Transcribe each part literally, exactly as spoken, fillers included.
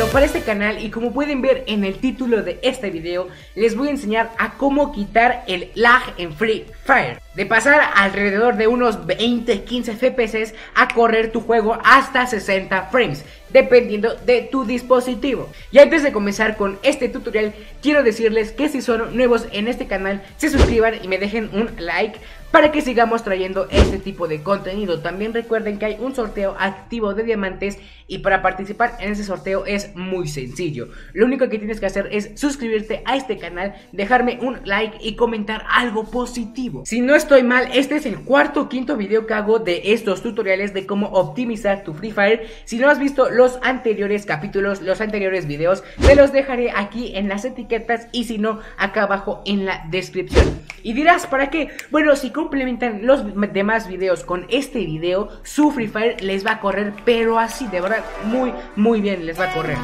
video para este canal y como pueden ver en el título de este video, les voy a enseñar a cómo quitar el lag en Free Fire. De pasar alrededor de unos veinte a quince F P S a correr tu juego hasta sesenta frames, dependiendo de tu dispositivo. Y antes de comenzar con este tutorial, quiero decirles que si son nuevos en este canal, se suscriban y me dejen un like para que sigamos trayendo este tipo de contenido. También recuerden que hay un sorteo activo de diamantes y para participar en ese sorteo es muy sencillo. Lo único que tienes que hacer es suscribirte a este canal, dejarme un like y comentar algo positivo. Si no estoy mal, este es el cuarto o quinto video que hago de estos tutoriales de cómo optimizar tu Free Fire. Si no has visto los anteriores capítulos, los anteriores videos, te los dejaré aquí en las etiquetas y si no, acá abajo en la descripción. Y dirás, ¿para qué? Bueno, si complementan los demás videos con este video, su Free Fire les va a correr, pero así, de verdad, muy, muy bien les va a correr.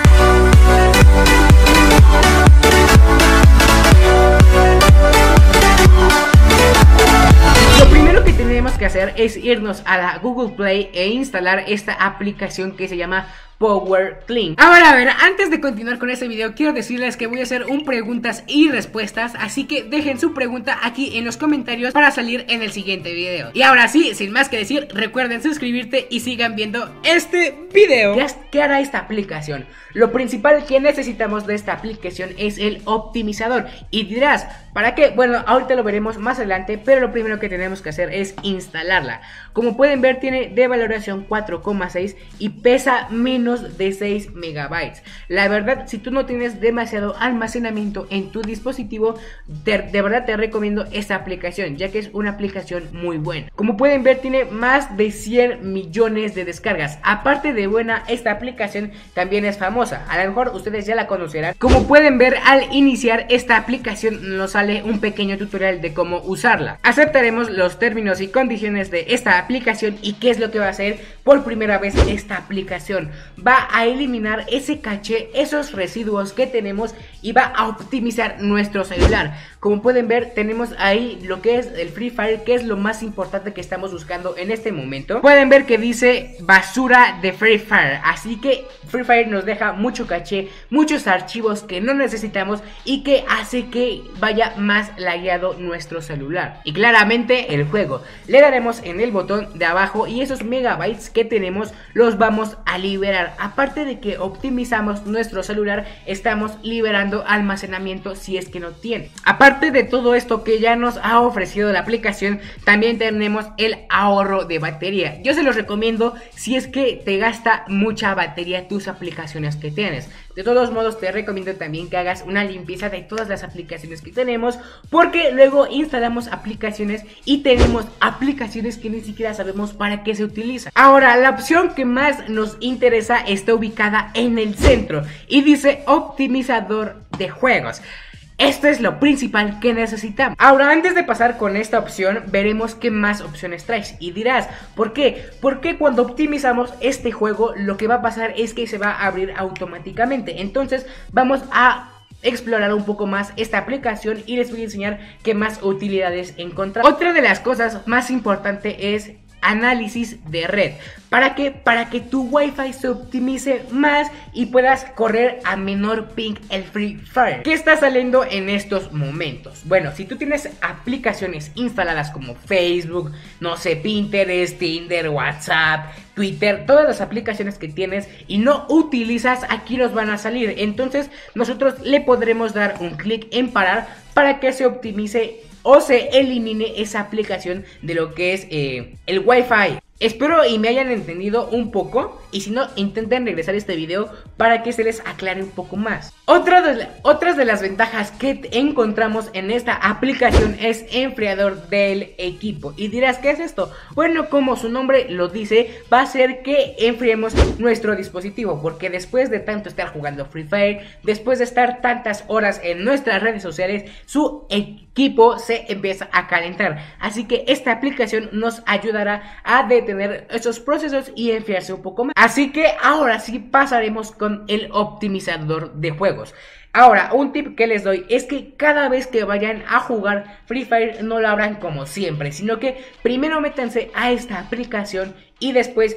Lo primero que tenemos que hacer es irnos a la Google Play e instalar esta aplicación que se llama Power Clean. Ahora, a ver, antes de continuar con este video, quiero decirles que voy a hacer un preguntas y respuestas, así que dejen su pregunta aquí en los comentarios para salir en el siguiente video. Y ahora sí, sin más que decir, recuerden suscribirte y sigan viendo este video. ¿Qué, qué hará esta aplicación? Lo principal que necesitamos de esta aplicación es el optimizador. Y dirás, ¿para qué? Bueno, ahorita lo veremos más adelante, pero lo primero que tenemos que hacer es instalarla. Como pueden ver, tiene de valoración cuatro coma seis y pesa menos de seis megabytes. La verdad, si tú no tienes demasiado almacenamiento en tu dispositivo, te, de verdad te recomiendo esta aplicación, ya que es una aplicación muy buena. Como pueden ver, tiene más de cien millones de descargas. Aparte de buena, esta aplicación también es famosa. A lo mejor ustedes ya la conocerán. Como pueden ver, al iniciar esta aplicación nos sale un pequeño tutorial de cómo usarla. Aceptaremos los términos y condiciones de esta aplicación y qué es lo que va a hacer por primera vez esta aplicación. Va a eliminar ese caché, esos residuos que tenemos y va a optimizar nuestro celular. Como pueden ver, tenemos ahí lo que es el Free Fire, que es lo más importante que estamos buscando en este momento. Pueden ver que dice basura de Free Fire, así que Free Fire nos deja mucho caché, muchos archivos que no necesitamos y que hace que vaya más lagueado nuestro celular. Y claramente el juego, le daremos en el botón de abajo y esos megabytes que tenemos los vamos a liberar. Aparte de que optimizamos nuestro celular, estamos liberando almacenamiento si es que no tiene. Aparte de todo esto que ya nos ha ofrecido la aplicación, también tenemos el ahorro de batería. Yo se los recomiendo si es que te gasta mucha batería tus aplicaciones que tienes. De todos modos, te recomiendo también que hagas una limpieza de todas las aplicaciones que tenemos, porque luego instalamos aplicaciones y tenemos aplicaciones que ni siquiera sabemos para qué se utilizan. Ahora, la opción que más nos interesa está ubicada en el centro y dice optimizador de juegos. Esto es lo principal que necesitamos. Ahora, antes de pasar con esta opción, veremos qué más opciones traes. Y dirás, ¿por qué? Porque cuando optimizamos este juego, lo que va a pasar es que se va a abrir automáticamente. Entonces, vamos a explorar un poco más esta aplicación y les voy a enseñar qué más utilidades encontrar. Otra de las cosas más importantes es análisis de red. ¿Para qué? Para que tu Wi-Fi se optimice más y puedas correr a menor ping el Free Fire. ¿Qué está saliendo en estos momentos? Bueno, si tú tienes aplicaciones instaladas como Facebook, no sé, Pinterest, Tinder, WhatsApp, Twitter, todas las aplicaciones que tienes y no utilizas, aquí nos van a salir. Entonces nosotros le podremos dar un clic en parar para que se optimice o se elimine esa aplicación de lo que es eh, el Wi-Fi. Espero y me hayan entendido un poco, y si no, intenten regresar a este video para que se les aclare un poco más. Otra de, otras de las ventajas que encontramos en esta aplicación es enfriador del equipo. Y dirás, ¿qué es esto? Bueno, como su nombre lo dice, va a hacer que enfriemos nuestro dispositivo, porque después de tanto estar jugando Free Fire, después de estar tantas horas en nuestras redes sociales, su equipo se empieza a calentar. Así que esta aplicación nos ayudará a detener esos procesos y enfriarse un poco más. Así que ahora sí pasaremos con el optimizador de juegos. Ahora, un tip que les doy es que cada vez que vayan a jugar Free Fire no lo abran como siempre, sino que primero métanse a esta aplicación y después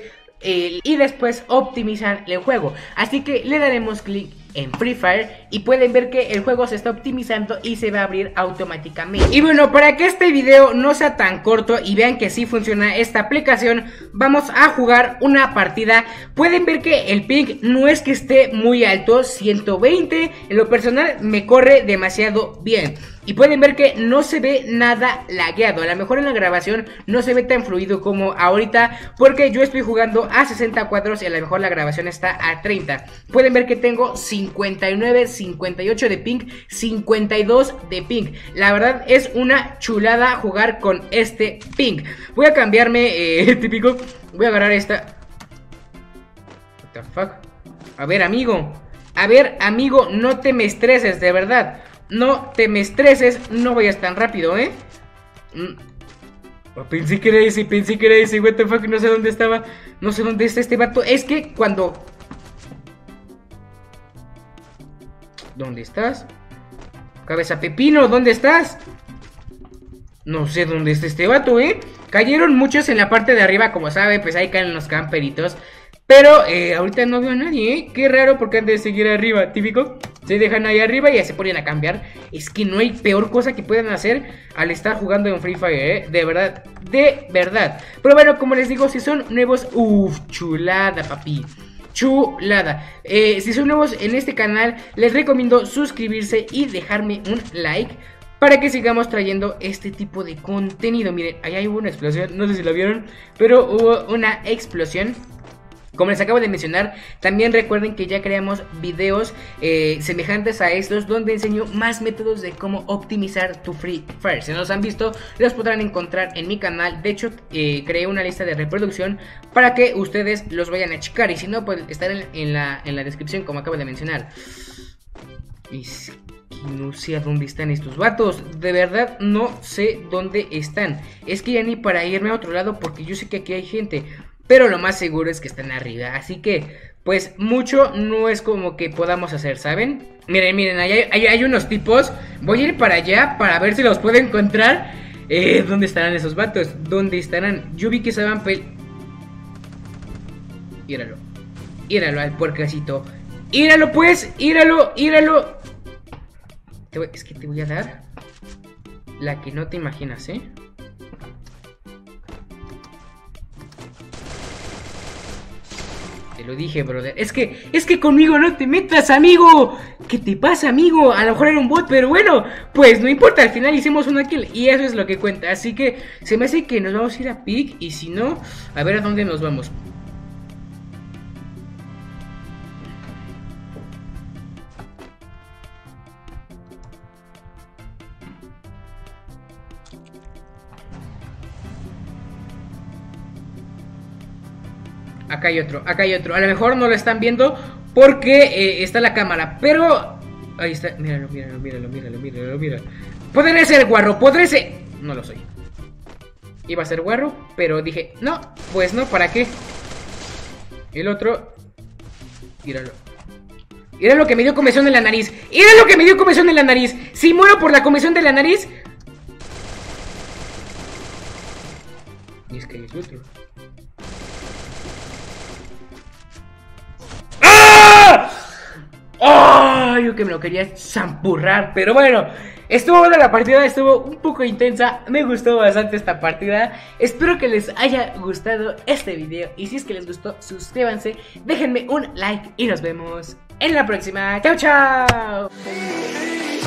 eh, y después optimizar el juego. Así que le daremos clic en Free Fire y pueden ver que el juego se está optimizando y se va a abrir automáticamente. Y bueno, para que este video no sea tan corto y vean que sí funciona esta aplicación, vamos a jugar una partida. Pueden ver que el ping no es que esté muy alto, ciento veinte, en lo personal me corre demasiado bien. Y pueden ver que no se ve nada lagueado. A lo mejor en la grabación no se ve tan fluido como ahorita, porque yo estoy jugando a sesenta cuadros y a lo mejor la grabación está a treinta. Pueden ver que tengo cincuenta y nueve, cincuenta y ocho de ping, cincuenta y dos de ping. La verdad es una chulada jugar con este ping. Voy a cambiarme, eh, típico. Voy a agarrar esta. What the fuck. A ver, amigo. A ver, amigo, no te me estreses, de verdad. No te me estreses, no vayas tan rápido, ¿eh? Oh, pensé que era ese, pensé que era ese, what the fuck, no sé dónde estaba. No sé dónde está este vato. Es que cuando... ¿Dónde estás? Cabeza pepino, ¿dónde estás? No sé dónde está este vato, ¿eh? Cayeron muchos en la parte de arriba, como saben, pues ahí caen los camperitos. Pero eh, ahorita no veo a nadie, ¿eh? Qué raro, porque han de seguir arriba, típico. Se dejan ahí arriba y ya se ponen a cambiar. Es que no hay peor cosa que puedan hacer al estar jugando en Free Fire, ¿eh? De verdad, de verdad. Pero bueno, como les digo, si son nuevos, uff, chulada, papi. Chulada. eh, Si son nuevos en este canal, les recomiendo suscribirse y dejarme un like para que sigamos trayendo este tipo de contenido. Miren, ahí hubo una explosión, no sé si la vieron, pero hubo una explosión. Como les acabo de mencionar, también recuerden que ya creamos videos eh, semejantes a estos, donde enseño más métodos de cómo optimizar tu Free Fire. Si no los han visto, los podrán encontrar en mi canal. De hecho, eh, creé una lista de reproducción para que ustedes los vayan a checar. Y si no, pueden estar en, en, la, en la descripción, como acabo de mencionar. Es que no sé a dónde están estos vatos. De verdad, no sé dónde están. Es que ya ni para irme a otro lado, porque yo sé que aquí hay gente. Pero lo más seguro es que están arriba. Así que, pues, mucho no es como que podamos hacer, ¿saben? Miren, miren, ahí hay, hay, hay unos tipos. Voy a ir para allá para ver si los puedo encontrar. eh, ¿Dónde estarán esos vatos? ¿Dónde estarán? Yo vi que estaban pel... Íralo. Íralo al puercasito. Íralo, pues, íralo, íralo. Te voy... Es que te voy a dar la que no te imaginas, ¿eh? Te lo dije, brother. Es que, es que conmigo no te metas, amigo. ¿Qué te pasa, amigo? A lo mejor era un bot, pero bueno, pues no importa. Al final hicimos una kill y eso es lo que cuenta. Así que se me hace que nos vamos a ir a pick. Y si no, a ver a dónde nos vamos. Acá hay otro, acá hay otro. A lo mejor no lo están viendo porque eh, está la cámara, pero... Ahí está, míralo, míralo, míralo, míralo, míralo, míralo. Podré ser guarro, podré ser... No lo soy. Iba a ser guarro, pero dije, no, pues no, ¿para qué? El otro... Míralo. Mira lo que me dio comezón en la nariz. Mira lo que me dio comezón en la nariz. Si muero por la comezón de la nariz... Y es que hay otro. ¡Oh! Yo que me lo quería zampurrar. Pero bueno, estuvo buena la partida. Estuvo un poco intensa. Me gustó bastante esta partida. Espero que les haya gustado este video. Y si es que les gustó, suscríbanse, déjenme un like y nos vemos en la próxima. ¡Chao, chao!